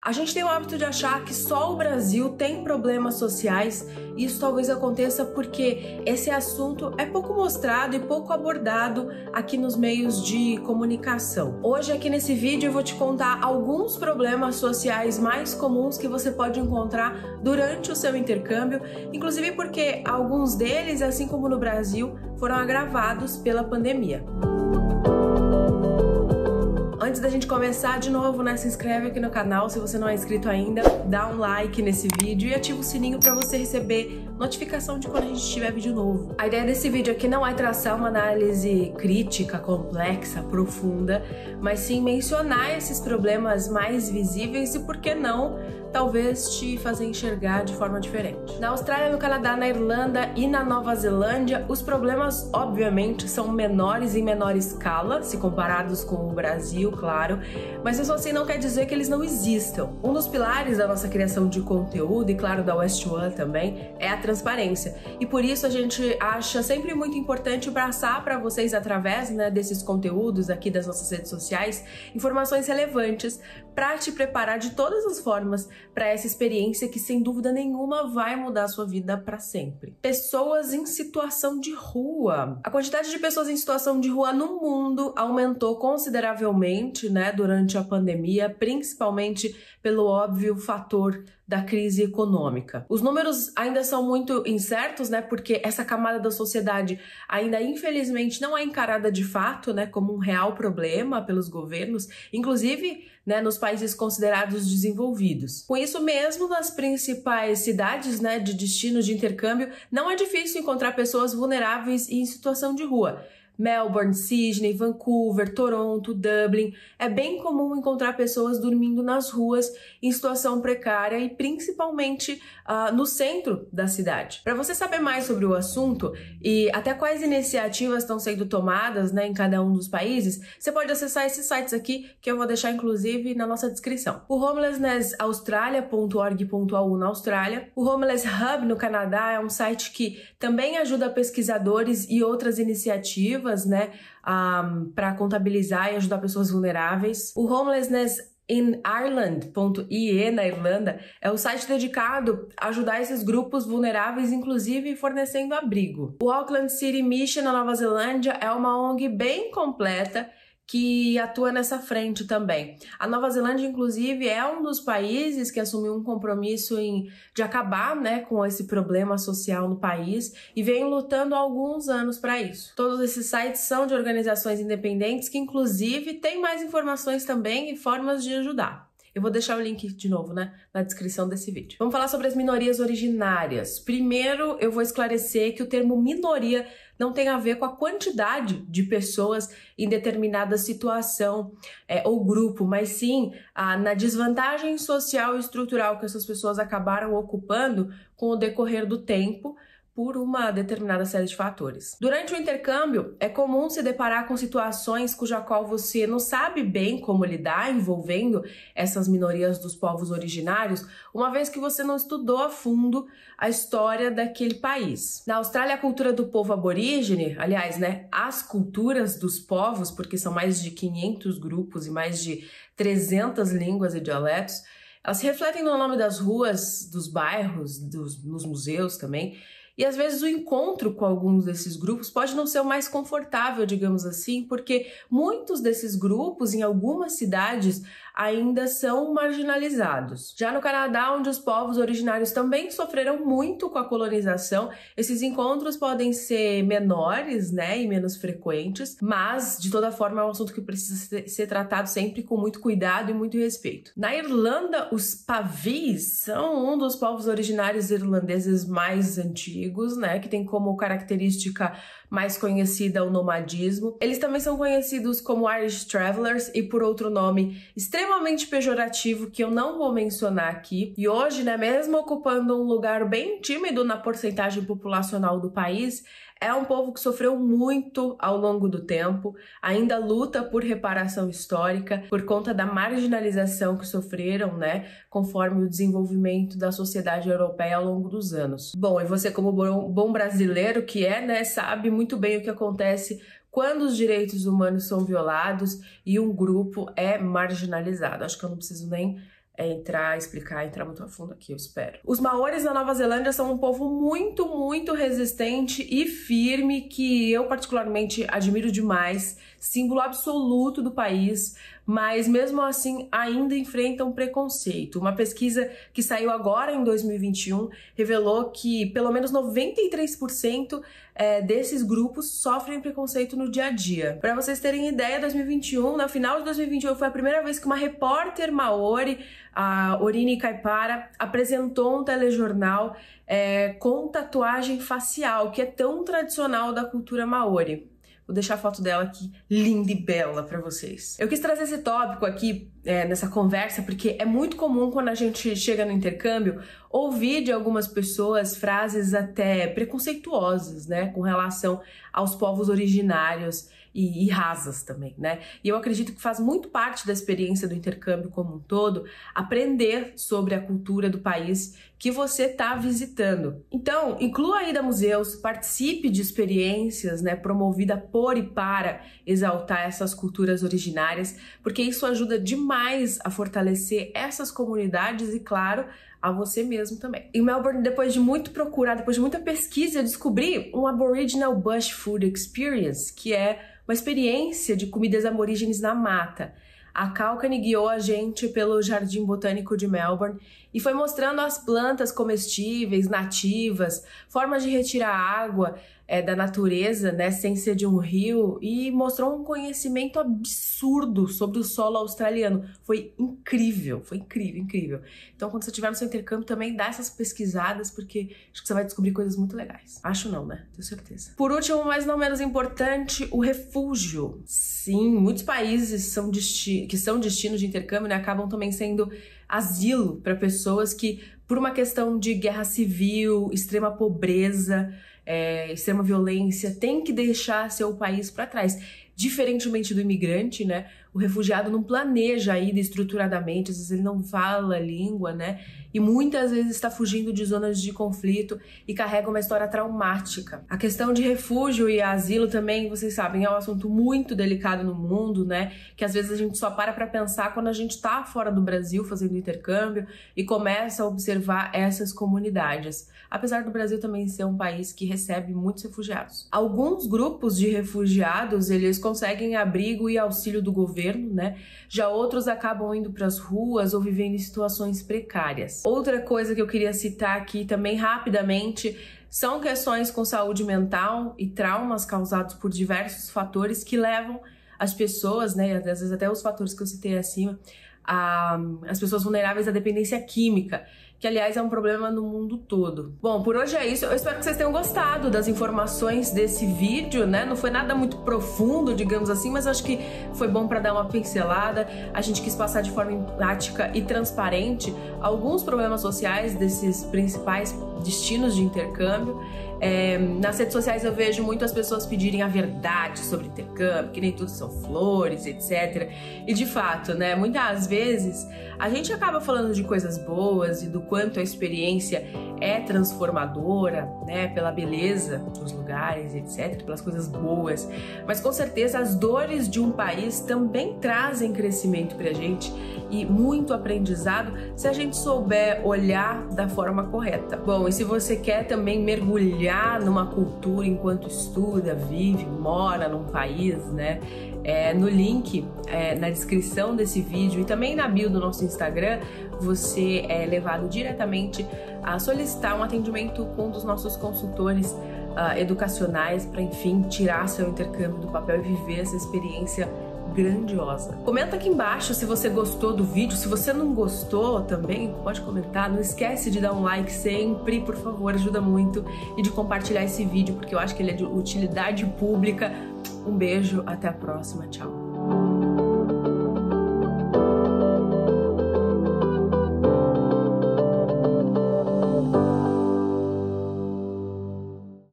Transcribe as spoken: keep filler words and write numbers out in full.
A gente tem o hábito de achar que só o Brasil tem problemas sociais e isso talvez aconteça porque esse assunto é pouco mostrado e pouco abordado aqui nos meios de comunicação. Hoje aqui nesse vídeo eu vou te contar alguns problemas sociais mais comuns que você pode encontrar durante o seu intercâmbio, inclusive porque alguns deles, assim como no Brasil, foram agravados pela pandemia. Antes da gente começar de novo, né, se inscreve aqui no canal se você não é inscrito ainda, dá um like nesse vídeo e ativa o sininho para você receber notificação de quando a gente tiver vídeo novo. A ideia desse vídeo aqui não é traçar uma análise crítica, complexa, profunda, mas sim mencionar esses problemas mais visíveis e, por que não, talvez te fazer enxergar de forma diferente. Na Austrália, no Canadá, na Irlanda e na Nova Zelândia, os problemas, obviamente, são menores em menor escala, se comparados com o Brasil, claro, mas isso assim não quer dizer que eles não existam. Um dos pilares da nossa criação de conteúdo, e claro, da West One também, é a transparência. E por isso a gente acha sempre muito importante passar para vocês, através, né, desses conteúdos aqui das nossas redes sociais, informações relevantes para te preparar de todas as formas para essa experiência que, sem dúvida nenhuma, vai mudar a sua vida para sempre. Pessoas em situação de rua. A quantidade de pessoas em situação de rua no mundo aumentou consideravelmente, né, durante a pandemia, principalmente pelo óbvio fator da crise econômica. Os números ainda são muito incertos, né, porque essa camada da sociedade ainda, infelizmente, não é encarada de fato, né, como um real problema pelos governos, inclusive, né, nos países considerados desenvolvidos. Com isso mesmo, nas principais cidades, né, de destino de intercâmbio, não é difícil encontrar pessoas vulneráveis e em situação de rua. Melbourne, Sydney, Vancouver, Toronto, Dublin. É bem comum encontrar pessoas dormindo nas ruas em situação precária e principalmente uh, no centro da cidade. Para você saber mais sobre o assunto e até quais iniciativas estão sendo tomadas, né, em cada um dos países, você pode acessar esses sites aqui que eu vou deixar inclusive na nossa descrição. O homelessness australia ponto org ponto a u na Austrália. O Homeless Hub no Canadá é um site que também ajuda pesquisadores e outras iniciativas, né, um, para contabilizar e ajudar pessoas vulneráveis. O Homelessness in Ireland ponto i e na Irlanda é o site dedicado a ajudar esses grupos vulneráveis, inclusive fornecendo abrigo. O Auckland City Mission na Nova Zelândia é uma O N G bem completa que atua nessa frente também. A Nova Zelândia, inclusive, é um dos países que assumiu um compromisso em, de acabar, né, com esse problema social no país e vem lutando há alguns anos para isso. Todos esses sites são de organizações independentes que, inclusive, têm mais informações também e formas de ajudar. Eu vou deixar o link de novo, né, na descrição desse vídeo. Vamos falar sobre as minorias originárias. Primeiro, eu vou esclarecer que o termo minoria não tem a ver com a quantidade de pessoas em determinada situação é, ou grupo, mas sim ah, na desvantagem social e estrutural que essas pessoas acabaram ocupando com o decorrer do tempo, por uma determinada série de fatores. Durante o intercâmbio, é comum se deparar com situações cuja qual você não sabe bem como lidar envolvendo essas minorias dos povos originários, uma vez que você não estudou a fundo a história daquele país. Na Austrália, a cultura do povo aborígene, aliás, né, as culturas dos povos, porque são mais de quinhentos grupos e mais de trezentas línguas e dialetos, elas se refletem no nome das ruas, dos bairros, dos, nos museus também. E às vezes o encontro com alguns desses grupos pode não ser o mais confortável, digamos assim, porque muitos desses grupos, em algumas cidades, ainda são marginalizados. Já no Canadá, onde os povos originários também sofreram muito com a colonização, esses encontros podem ser menores, né, e menos frequentes, mas, de toda forma, é um assunto que precisa ser tratado sempre com muito cuidado e muito respeito. Na Irlanda, os pavis são um dos povos originários irlandeses mais antigos, né, que tem como característica mais conhecida o nomadismo. Eles também são conhecidos como Irish Travelers e por outro nome extremamente pejorativo que eu não vou mencionar aqui. E hoje, né, mesmo ocupando um lugar bem tímido na porcentagem populacional do país, é um povo que sofreu muito ao longo do tempo, ainda luta por reparação histórica, por conta da marginalização que sofreram, né, conforme o desenvolvimento da sociedade europeia ao longo dos anos. Bom, e você como bom brasileiro que é, né, sabe muito bem o que acontece quando os direitos humanos são violados e um grupo é marginalizado. Acho que eu não preciso nem é, entrar, explicar, entrar muito a fundo aqui, eu espero. Os maoris na Nova Zelândia são um povo muito, muito resistente e firme, que eu particularmente admiro demais, símbolo absoluto do país, mas mesmo assim ainda enfrentam preconceito. Uma pesquisa que saiu agora em dois mil e vinte e um revelou que pelo menos noventa e três por cento é, desses grupos sofrem preconceito no dia a dia. Para vocês terem ideia, dois mil e vinte e um, no final de dois mil e vinte e um, foi a primeira vez que uma repórter maori, a Orini Kaipara, apresentou um telejornal é, com tatuagem facial, que é tão tradicional da cultura maori. Vou deixar a foto dela aqui, linda e bela, pra vocês. Eu quis trazer esse tópico aqui é, nessa conversa porque é muito comum quando a gente chega no intercâmbio ouvir de algumas pessoas frases até preconceituosas, né, com relação aos povos originários e, e rasas também, né? E eu acredito que faz muito parte da experiência do intercâmbio como um todo aprender sobre a cultura do país que você está visitando. Então, inclua a ida a museus, participe de experiências, né, promovida por e para exaltar essas culturas originárias, porque isso ajuda demais a fortalecer essas comunidades e, claro, a você mesmo também. Em Melbourne, depois de muito procurar, depois de muita pesquisa, eu descobri um Aboriginal Bush Food Experience, que é uma experiência de comidas aborígenes na mata. A Kalkani guiou a gente pelo Jardim Botânico de Melbourne e foi mostrando as plantas comestíveis, nativas, formas de retirar água é, da natureza, né, sem ser de um rio, e mostrou um conhecimento absurdo sobre o solo australiano. Foi incrível, foi incrível, incrível. Então, quando você estiver no seu intercâmbio, também dá essas pesquisadas, porque acho que você vai descobrir coisas muito legais. Acho não, né? Tenho certeza. Por último, mas não menos importante, o refúgio. Sim, muitos países são desti- que são destinos de intercâmbio, né, acabam também sendo asilo para pessoas que, por uma questão de guerra civil, extrema pobreza, é, extrema violência, tem que deixar seu país para trás. Diferentemente do imigrante, né, o refugiado não planeja a ida estruturadamente, às vezes ele não fala a língua, né, e muitas vezes está fugindo de zonas de conflito e carrega uma história traumática. A questão de refúgio e asilo também, vocês sabem, é um assunto muito delicado no mundo, né, que às vezes a gente só para para pensar quando a gente está fora do Brasil fazendo intercâmbio e começa a observar essas comunidades. Apesar do Brasil também ser um país que recebe muitos refugiados. Alguns grupos de refugiados, eles conseguem abrigo e auxílio do governo, né? Já outros acabam indo para as ruas ou vivendo em situações precárias. Outra coisa que eu queria citar aqui também rapidamente são questões com saúde mental e traumas causados por diversos fatores que levam as pessoas, né, às vezes até os fatores que eu citei acima, a, as pessoas vulneráveis à dependência química, que aliás é um problema no mundo todo. Bom, por hoje é isso. Eu espero que vocês tenham gostado das informações desse vídeo, né? Não foi nada muito profundo, digamos assim, mas acho que foi bom para dar uma pincelada. A gente quis passar de forma prática e transparente alguns problemas sociais desses principais destinos de intercâmbio. É, nas redes sociais eu vejo muitas pessoas pedirem a verdade sobre intercâmbio, que nem tudo são flores, etcétera. E de fato, né, muitas vezes a gente acaba falando de coisas boas e do quanto a experiência é transformadora, né, pela beleza dos lugares, etcétera, pelas coisas boas. Mas com certeza as dores de um país também trazem crescimento pra gente e muito aprendizado se a gente souber olhar da forma correta. Bom, e se você quer também mergulhar numa cultura enquanto estuda, vive, mora num país, né? É, no link é, na descrição desse vídeo e também na bio do nosso Instagram, você é levado diretamente a solicitar um atendimento com um dos nossos consultores uh, educacionais para, enfim, tirar seu intercâmbio do papel e viver essa experiência grandiosa. Comenta aqui embaixo se você gostou do vídeo. Se você não gostou também, pode comentar. Não esquece de dar um like sempre, por favor, ajuda muito. E de compartilhar esse vídeo, porque eu acho que ele é de utilidade pública. Um beijo, até a próxima, tchau!